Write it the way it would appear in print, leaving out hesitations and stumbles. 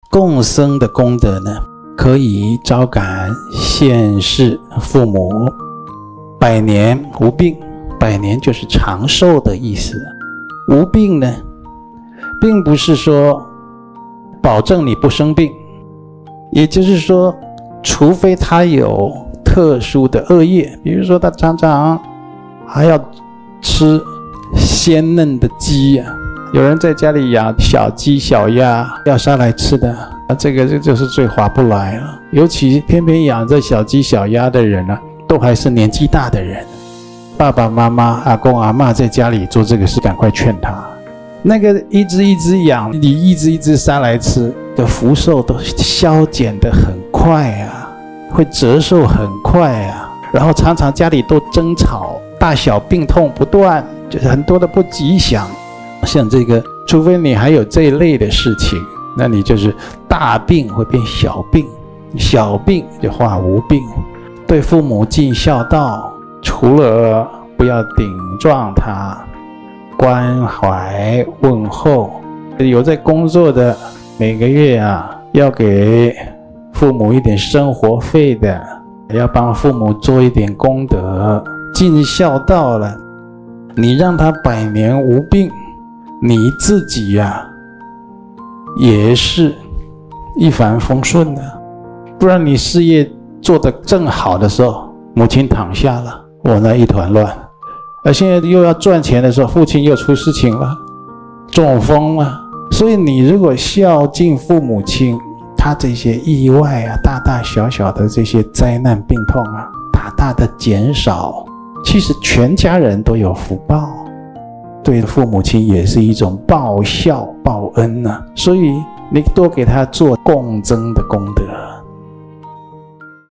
共生的功德呢，可以招感现世父母百年无病。百年就是长寿的意思。无病呢，并不是说保证你不生病，也就是说，除非他有特殊的恶业，比如说他常常还要吃鲜嫩的鸡啊，有人在家里养小鸡小鸭要杀来吃的，这就是最划不来了。尤其偏偏养这小鸡小鸭的人呢，都还是年纪大的人，爸爸妈妈阿公阿嬷在家里做这个事，赶快劝他。那个一只养，你一只杀来吃的福寿都消减得很快啊，会折寿很快啊，然后常常家里都争吵，大小病痛不断，就是很多的不吉祥。像这个，除非你还有这一类的事情，那你就是大病会变小病，小病就化无病。对父母尽孝道，除了不要顶撞他，关怀问候，有在工作的每个月啊，要给父母一点生活费的，要帮父母做一点功德，尽孝道了，你让他百年无病，你自己呀，也是一帆风顺的。不然你事业做得正好的时候，母亲躺下了，我那一团乱。而现在又要赚钱的时候，父亲又出事情了，中风了。所以你如果孝敬父母亲，他这些意外啊，大大小小的这些灾难病痛啊，大大的减少，其实全家人都有福报，对父母亲也是一种报孝报恩啊。所以你多给他做共增的功德，